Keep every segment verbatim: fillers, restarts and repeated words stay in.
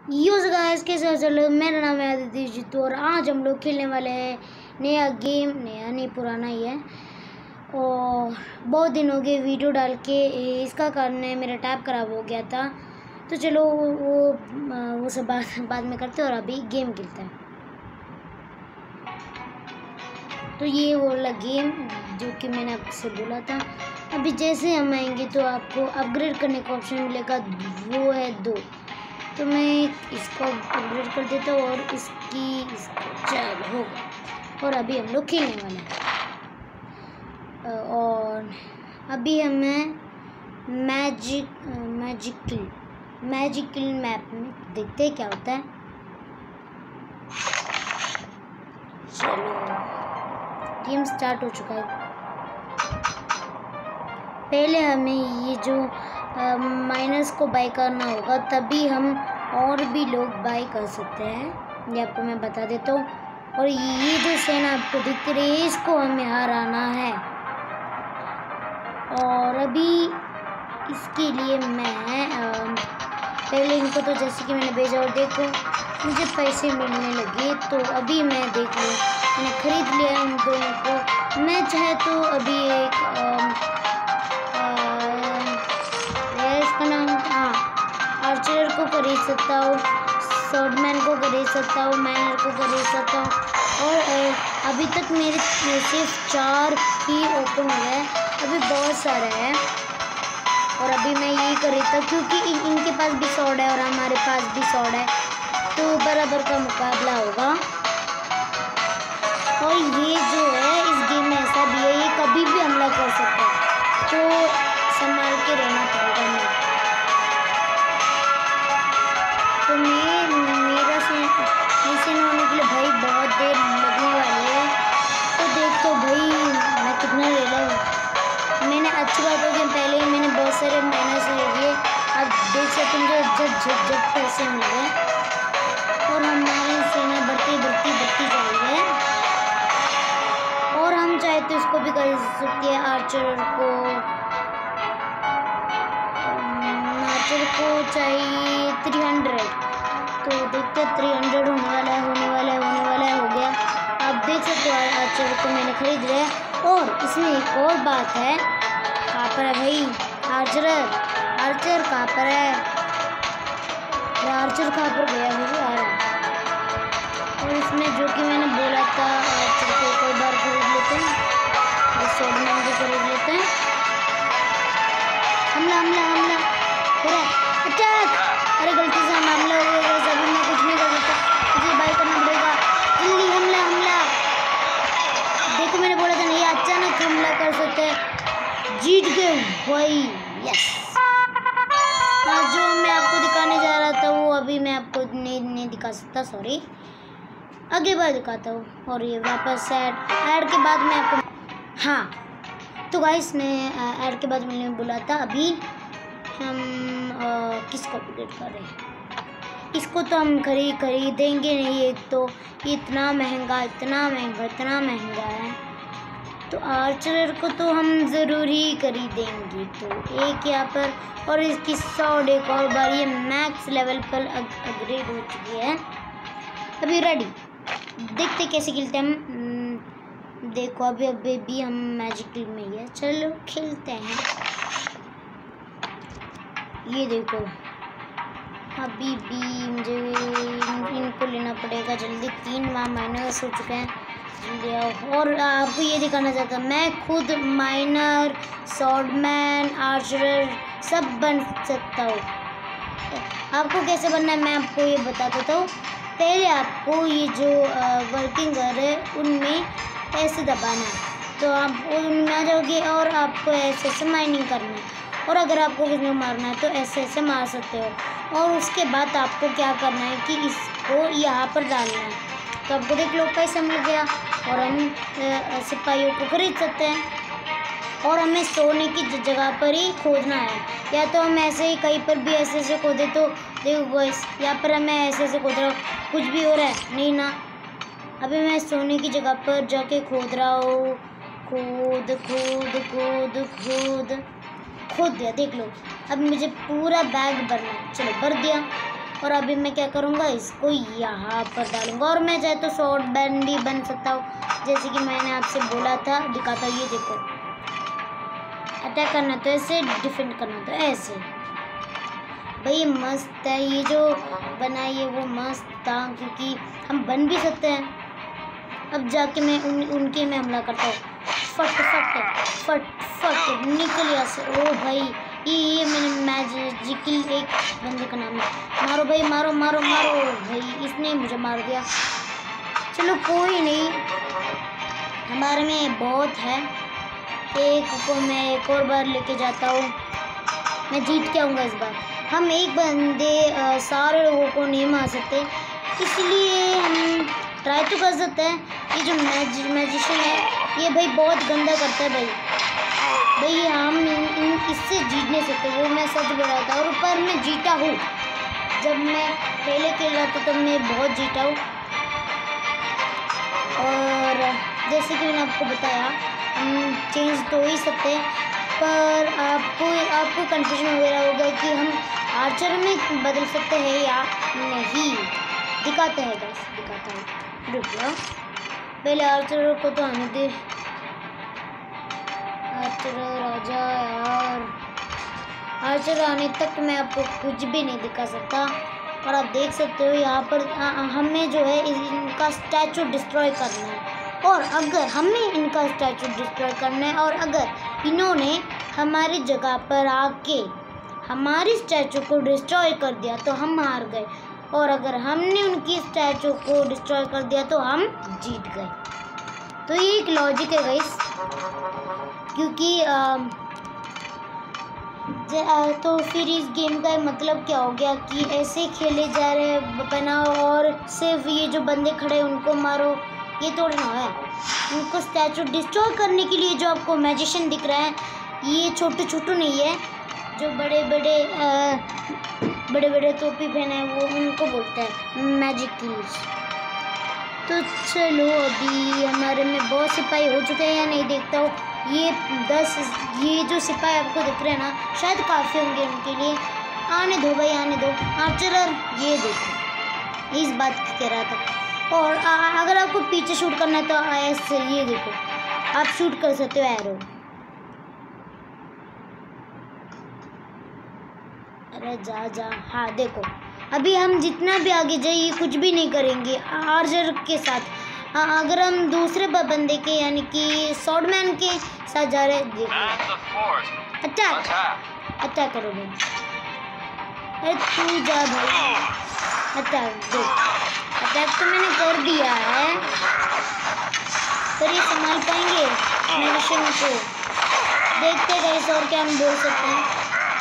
Use guys के साथ चलो, मेरा नाम है आदित्य जीतू और आज हम लोग खेलने वाले हैं नया गेम। नया नहीं, पुराना ही है और बहुत दिन हो गए वीडियो डाल के। इसका कारण है मेरा टैब खराब हो गया था, तो चलो वो वो सब बात बाद में करते हैं और अभी गेम खेलते हैं। तो ये वो वाला गेम जो कि मैंने आपसे बोला था। अभी जैसे हम आएंगे तो आपको अपग्रेड करने का ऑप्शन मिलेगा, वो है दो। तो मैं इसको अपग्रेड कर देता हूँ और इसकी इसको चल होगा। और अभी हम लोग खेलने वाले हैं और अभी हमें मैजिक मैजिकल मैजिकल मैप में देखते हैं क्या होता है। चलो गेम स्टार्ट हो चुका है। पहले हमें ये जो माइनस को बाय करना होगा, तभी हम और भी लोग बाय कर सकते हैं। ये आपको मैं बता देता हूँ। और ये जो सेना आपको दिख रही है, इसको हमें हराना है। और अभी इसके लिए मैं पहले इनको तो जैसे कि मैंने भेजा और देखो मुझे पैसे मिलने लगे, तो अभी मैं देख लूँ मैंने ख़रीद लिया इन दोनों को। मैं चाहे तो अभी एक आ, इसका नाम हाँ आर्चर को खरीद सकता हूँ, स्वॉर्डमैन को खरीद सकता हूँ, माइनर को खरीद सकता हूँ। और अभी तक मेरे सिर्फ चार ही ओपन हुए हैं, अभी बहुत सारे हैं। और अभी मैं यही खरीदता क्योंकि इन, इनके पास भी स्वॉर्ड है और हमारे पास भी स्वॉर्ड है, तो बराबर का मुकाबला होगा। और ये जो है इस गेम में ऐसा भी है, ये कभी भी हमला कर सकता है, तो संभाल के रहना पड़ेगा। मैं तो मैं मेरा से मिशन होने के लिए भाई बहुत देर लगने वाली है। तो देख तो भाई मैं कितना ले रहा हूँ। मैंने अच्छी बात हो गई, पहले ही मैंने बहुत सारे माइनस ले लिए। अब देख सकते हैं जब झट झट पैसे मिल गए और हमारी सेना बढ़ती बढ़ती बढ़ती जा रही है। और हम चाहे तो इसको भी कर सकते हैं, आर्चर को आर्चर को चाहिए थ्री हंड्रेड। तो देखते हैं थ्री हंड्रेड होने वाला है होने वाला है होने वाला है हो गया। आप देख सकते हो आर्चर को मैंने खरीद लिया। और इसमें एक और बात है, कहाँ पर है भाई आर्चर? आर्चर कहाँ पर है? आर्चर कहाँ पर गया मुझे आ रहा। और इसमें जो कि मैंने बोला था आर्चर को कोई बार खरीद लेते हैं, स्वॉर्डमैन को खरीद लेते हैं। हमला हमला हमला पूरा अटैक। अरे गलती से हम हमला हो गया, अभी मैं कुछ नहीं कर सकता, मुझे बाय करना पड़ेगा। जल्दी हमला हमला। देखो मैंने बोला था नहीं, अचानक हमला कर सकते हैं। जीत गए भाई, यस। हाँ, जो मैं आपको दिखाने जा रहा था वो अभी मैं आपको नहीं नहीं दिखा सकता, सॉरी, आगे बार दिखाता हूँ। और ये वापस ऐड ऐड के बाद मैं आपको हाँ तो गाइस मैं ऐड के बाद मैंने बोला था अभी हम आ, किसको अपडेट कर रहे हैं। इसको तो हम खरीद खरीदेंगे नहीं, एक तो इतना महंगा इतना महंगा इतना महंगा है, तो आर्चर को तो हम ज़रूर ही खरीदेंगे। तो एक यहाँ पर और इसकी सॉर्ड एक और बार ये मैक्स लेवल पर अपग्रेड हो चुकी है। अभी रेडी, देखते कैसे खेलते हैं हम। देखो अभी अभी भी हम मैजिकल में ही है, चलो खेलते हैं। ये देखो अभी भी मुझे इनको लेना पड़ेगा जल्दी, तीन माह माइनस हो चुके हैं, जल्दी आओ। और आपको ये दिखाना चाहता हूँ मैं खुद माइनर, स्वॉर्डमैन, आर्चर सब बन सकता हूँ। आपको कैसे बनना है मैं आपको ये बता देता हूँ। पहले आपको ये जो वर्किंग कर है उनमें ऐसे दबाना है, तो आप उनमें आ जाओगे और आपको ऐसे ऐसे माइनिंग करना है। और अगर आपको किसी को मारना है तो ऐसे ऐसे मार सकते हो। और उसके बाद आपको क्या करना है कि इसको यहाँ पर डालना है, तो आपको देख लो पैसा मिल गया। और हम सिपाहियों को खरीद सकते हैं। और हमें सोने की जगह पर ही खोदना है, या तो हम ऐसे ही कहीं पर भी ऐसे ऐसे खोदे। तो देखो गाइस यहाँ पर हमें ऐसे ऐसे खोद रहा हूँ, कुछ भी हो रहा है नहीं ना। अभी मैं सोने की जगह पर जाके खोद रहा हूँ, खोद खोद खोद खोद खोद दिया, देख लो। अब मुझे पूरा बैग भरना है, चलो भर दिया। और अभी मैं क्या करूँगा, इसको यहाँ पर डालूँगा। और मैं चाहे तो शॉर्ट बैंड भी बन सकता हूँ, जैसे कि मैंने आपसे बोला था। दिखाता हूँ, ये देखो, अटैक करना तो ऐसे, डिफेंड करना तो ऐसे। भाई मस्त है ये जो बनाई है, वो मस्त था, क्योंकि हम बन भी सकते हैं। अब जाके मैं उन उनके में हमला करता हूँ। फट फट फट फट निकल यहाँ से। ओ भाई, ये ये मैंने मैजिकल एक बंदे का नाम है। मारो भाई, मारो मारो मारो भाई, इसने मुझे मार दिया। चलो कोई नहीं, हमारे में बहुत है। एक को मैं एक और बार लेके जाता हूँ, मैं जीत के आऊँगा इस बार। हम एक बंदे आ, सारे लोगों को नहीं मार सकते, इसलिए हम ट्राई तो कर सकते हैं। ये जो मैज मैजिशियन है, ये भाई बहुत गंदा करता है भाई। भाई हम इन, इन, इससे जीत नहीं सकते, वो मैं सच बोल रहा था। और ऊपर मैं जीता हूँ, जब मैं पहले खेल रहा था तब तो मैं बहुत जीता हूँ। और जैसे कि मैंने आपको बताया, हम चेंज तो ही सकते हैं, पर आपको आपको कन्फ्यूजन वगैरह होगा कि हम आर्चर में बदल सकते हैं या नहीं। दिखाते हैं गाइस, दिखाता हूँ, रुक जाओ। पहले आर्चर को तो आने दे। आर्चर राजा यार, आर्चर आने तक मैं आपको कुछ भी नहीं दिखा सकता। और आप देख सकते हो यहाँ पर आ, हमें जो है इनका स्टैचू डिस्ट्रॉय करना है। और अगर हमें इनका स्टैचू डिस्ट्रॉय करना है, और अगर इन्होंने हमारी जगह पर आके हमारी स्टैचू को डिस्ट्रॉय कर दिया तो हम हार गए। और अगर हमने उनकी स्टैचू को डिस्ट्रॉय कर दिया तो हम जीत गए। तो ये एक लॉजिक है गाइस, क्योंकि आ, तो फिर इस गेम का मतलब क्या हो गया कि ऐसे खेले जा रहे बनाओ और सिर्फ ये जो बंदे खड़े उनको मारो, ये थोड़ा ना है। उनको स्टैचू डिस्ट्रॉय करने के लिए जो आपको मैजिशियन दिख रहा है, ये छोटे छोटे नहीं है, जो बड़े बड़े आ, बड़े बड़े टोपी पहने हैं वो उनको बोलते हैं मैजिक किल्स। तो चलो अभी हमारे में बहुत सिपाही हो चुके हैं या नहीं देखता हूँ। ये दस ये जो सिपाही आपको दिख रहे हैं ना, शायद काफ़ी होंगे उनके लिए। आने दो भाई, आने दो। आर्चर ये देखो, इस बात की कह रहा था। और आ, अगर आपको पीछे शूट करना है तो ऐसे, ये देखो, आप शूट कर सकते हो एरो। अरे जा जा, हाँ देखो, अभी हम जितना भी आगे जाइए कुछ भी नहीं करेंगे आर्चर के साथ। आ, अगर हम दूसरे बंदे के यानी कि स्वॉर्डमैन के साथ जा रहे हैं, देखो अटैक अटैक करोगे। अरे तू जा भाई, अटैक दो। अटैक तो मैंने कर दिया है, पर ये संभाल पाएंगे मैजिशियन को? देखते गाइस, और क्या हम बोल सकते हैं।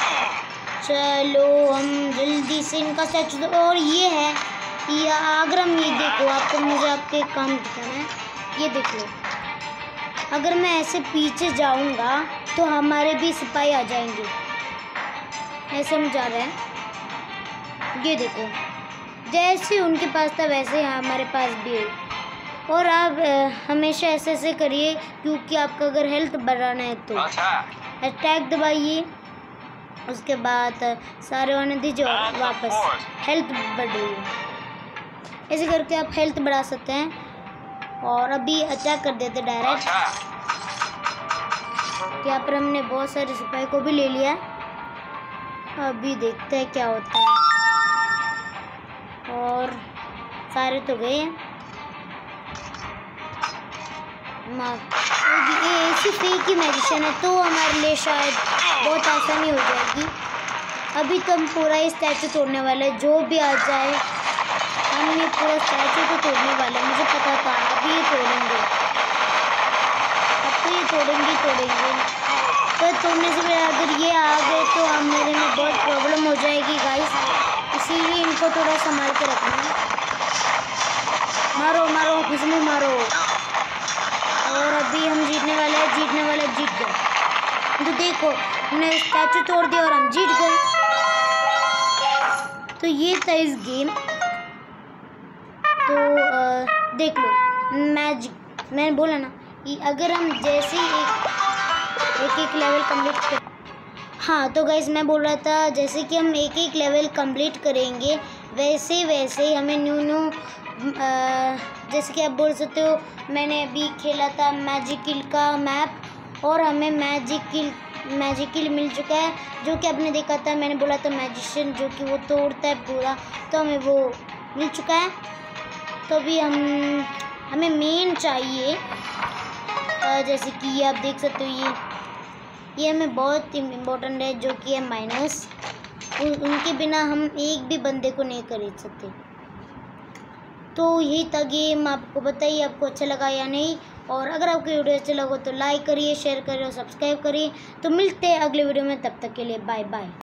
चलो हम जल्दी से इनका स्टैचू। और ये है, या अगर हम ये देखो, आपको मुझे आपके काम दिखाना है, ये देख लो। अगर मैं ऐसे पीछे जाऊंगा तो हमारे भी सिपाही आ जाएंगे। ऐसे हम जा रहे हैं, ये देखो, जैसे उनके पास था वैसे हमारे पास भी है। और आप हमेशा ऐसे ऐसे करिए, क्योंकि आपका अगर हेल्थ बढ़ाना है तो अटैक दबाइए, उसके बाद सारे होने दीजिए और वापस हेल्थ बढ़ाइए। ऐसे करके आप हेल्थ बढ़ा सकते हैं। और अभी अटैक कर देते डायरेक्ट। यहाँ पर हमने बहुत सारे सिपाही को भी ले लिया है, अभी देखते हैं क्या होता है। और सारे तो गए हैं। ये ऐसी फेक ही मैजिशियन है तो हमारे लिए शायद बहुत आसानी हो जाएगी। अभी तो हम पूरा ही स्टैचू तोड़ने वाले हैं, जो भी आ जाए हम ये पूरा स्टैचू तो तोड़ने वाले हैं। मुझे पता था अभी ये तोड़ेंगे, अब तो ये तोड़ेंगे तोड़ेंगे पर तोड़ने से पहले अगर ये आ गए तो हम मेरे में बहुत प्रॉब्लम हो जाएगी गाइस, इसीलिए इनको थोड़ा संभाल के रखना है। मारो मारो किसमें मारो। और अभी हम जीतने वाले हैं, जीतने वाले जीत गए। तो देखो, हमने स्टैचू तोड़ दिया और हम जीत गए। तो ये था इस गेम। तो आ, देख लो मैजिक, मैंने बोला ना कि अगर हम जैसे एक एक एक लेवल कंप्लीट कर, हाँ तो गाइस मैं बोल रहा था जैसे कि हम एक एक लेवल कंप्लीट करेंगे वैसे वैसे हमें न्यू न्यू जैसे कि आप बोल सकते हो, मैंने अभी खेला था मैजिक किल का मैप और हमें मैजिक किल मैजिक किल मिल चुका है, जो कि आपने देखा था, मैंने बोला था मैजिशियन जो कि वो तोड़ता है पूरा, तो हमें वो मिल चुका है। तो अभी हम हमें मेन चाहिए, जैसे कि ये आप देख सकते हो, ये ये हमें बहुत इम्पोर्टेंट है, जो कि है माइनस। उन, उनके बिना हम एक भी बंदे को नहीं खरीद सकते। तो यही था गेम, आपको बताइए आपको अच्छा लगा या नहीं, और अगर आपको वीडियो अच्छा लगा तो लाइक करिए, शेयर करिए और सब्सक्राइब करिए। तो मिलते हैं अगले वीडियो में, तब तक के लिए बाय बाय।